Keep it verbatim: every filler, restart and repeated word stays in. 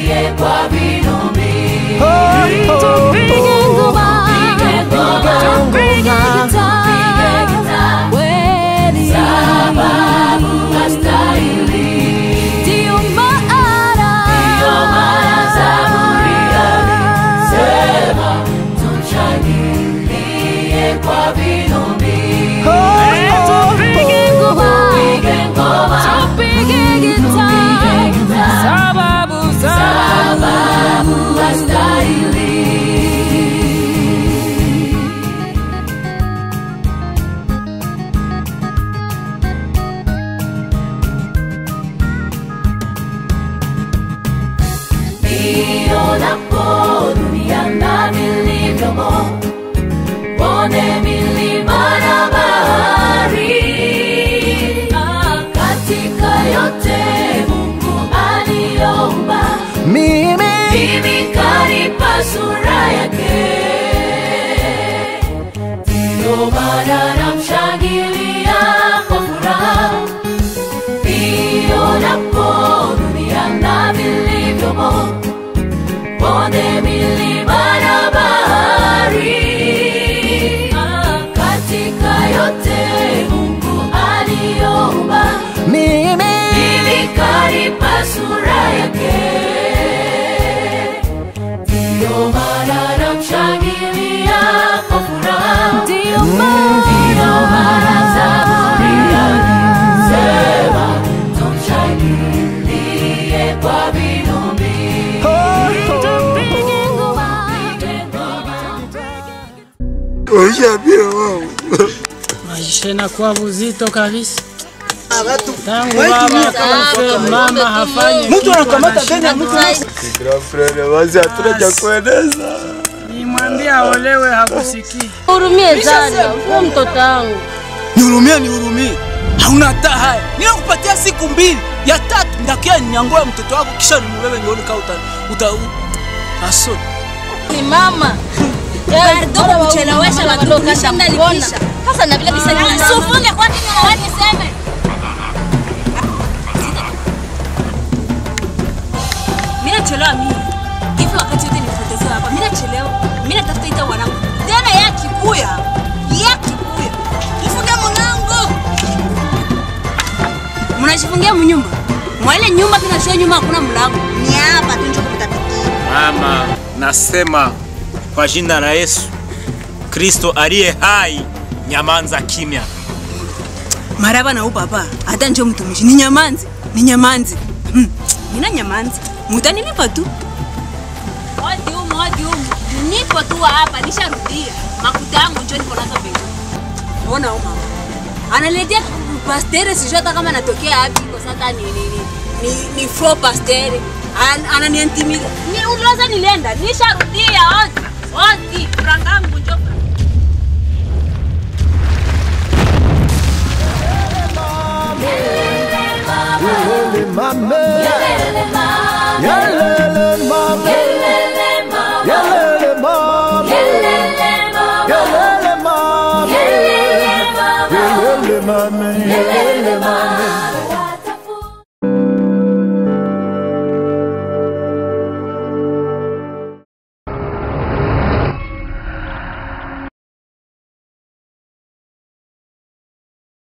Tushangilie kwa vinubi. Tupige ngoma, tupige gitaa, kweli sababu astahili. Ndio maana Zaburi alisema tushangilie kwa vinubi. tupige ngoma, tupige gitaa, sababu sababu astahili. Nionapo dunia na vilivyomo, bonde, milima na bahari, katika yote Mungu aliumba, Mimi mimi kanipa sura yake. Ndio maana namshangilia kwa furaha. Nionapo dunia na vilivyomo, bonde, milima na bahari, katika yote Mungu aliumba, Mimi mimi kanipa sura yake. Ndio maana namshangilia kwa furaha. ndio maana Ndio maana Zaburi alisema tumshangilie kwa vinubi. tupige ngoma. Ushabia wao. Maisha inakuwa buzito kabisa. Tangu baba akafe, mama hafanyi. Mtu anakamata gani ya mtu? Girlfriend wazi hatuna kueneza. Nimwambia aolewe hakusikii. Hurumie sana, wewe mtoto wangu. Nihurumie, nihurumie. Hauna hata haya. Ninakupatia siku mbili. Ya tatu ndakia ninyangoa mtoto wako kisha nimubebe nione kama uta uta aso. Ni mama. Pardon kuchelewesha watoto kashinda likisha. Sasa na vile bisa ni sufunge kwa nini na wewe niseme? Mimi nachelewa mimi. Hivi wakati wote nipotezea hapa. Mimi nachelewa. Mimi natafuta ita wanangu. Tena ya kikuya. Ya kikuya. Mfunge mwanangu. Mnajifungia mnyumba. Mwale nyumba tunashia nyuma hakuna mlango. Ni hapa tu njoo kutapikia. Mama, nasema kwa jina la Yesu Kristo aliye hai, nyamanza kimya. Maraba na upapa, hata njoo mtumishi ni nyamanzi, ni nyamanzi. Hmm. Nina nyamanzi. Mutanilipa tu. Odi umu, odi umu. Nipo tu hapa, nisharudia. Makuta yangu njoo nipo nazo mbele. Ona uma. Analetea pastere sijui hata kama natokea wapi kwa sasa ni ni ni ni, ni fro pastere. An, ananiintimida. Ni uloza nilenda, nisharudia odi. Odi, frangangu njoo. Mame,